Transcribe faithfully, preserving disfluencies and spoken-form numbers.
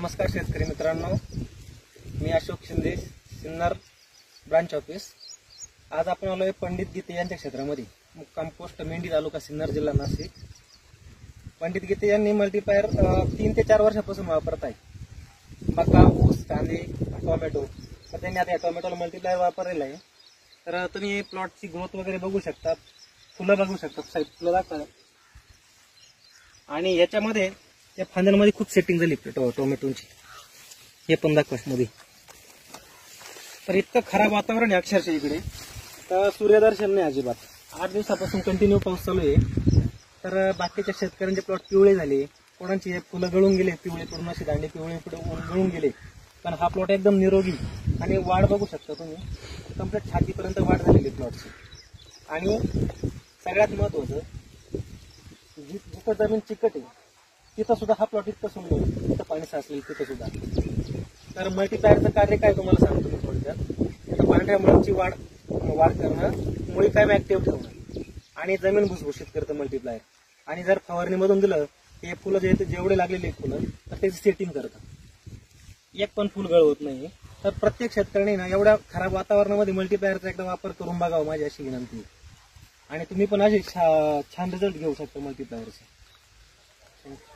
नमस्कार शेतकरी मित्रांनो, मी अशोक शिंदे, सिन्नर ब्रांच ऑफिस। आज आपण आलोय पंडित गीते यांच्या क्षेत्रामध्ये, मुक्काम पोस्ट मेंढी तालुका सिन्नर जिल्हा नाशिक। पंडित गीते यांनी मल्टीप्लायर तीन ते चार वर्षापासून वापरत आहे। मका, ऊस, कांदे, टोमॅटो, तर त्यांनी आता या टोमॅटोला मल्टीप्लायर वापरलेला आहे। तर तुम्ही प्लॉटची ग्रोथ वगैरे बघू शकता, फुलं बघू शकता, साईड फुलं दाखवा। आणि याच्यामध्ये त्या फांद्यांमध्ये खूप सेटिंग झाली टोमॅटोची, हे पण दाखवा मध्ये। तर इतकं खराब वातावरण आहे अक्षरशः इकडे, तर सूर्यदर्शन नाही अजिबात। आठ दिवसापासून कंटिन्यू पाऊस चालू आहे। तर बाकीच्या शेतकऱ्यांचे प्लॉट पिवळे झाले, कोणाची फुलं गळून गेले, पिवळे पडून असे दांडे पिवळे गळून गेले। पण हा प्लॉट एकदम निरोगी आणि वाढ बघू शकता तुम्ही, कंप्लीट छातीपर्यंत वाढ झालेली प्लॉटची। आणि सगळ्यात महत्वाचं, जिथं जमीन चिकट आहे तिथं सुद्धा हा प्लॉट इतकं सुंदर आहे, तिथं पाणी साचलेलं तिथं सुद्धा। तर मल्टीप्लायरचं कार्य काय तुम्हाला सांगतो मी थोडक्यात। तिथं पांढऱ्या मुळांची वाढ वाढ करणं, मुळी कायम ऍक्टिव्ह ठेवणं आणि जमीन भुसभुशीत करतं मल्टीप्लायर। आणि जर फवारणीमधून दिलं, ते फुलं जे जेवढे लागलेले फुलं तर त्याची सेटिंग करतं, एक पण फुल गळ होत नाही। तर प्रत्येक शेतकऱ्याने ना एवढ्या खराब वातावरणामध्ये मल्टीप्लायरचा एकदा वापर करून बघावा, माझी अशी विनंती आहे। आणि तुम्ही पण असे छान रिझल्ट घेऊ शकता मल्टीप्लायरचे।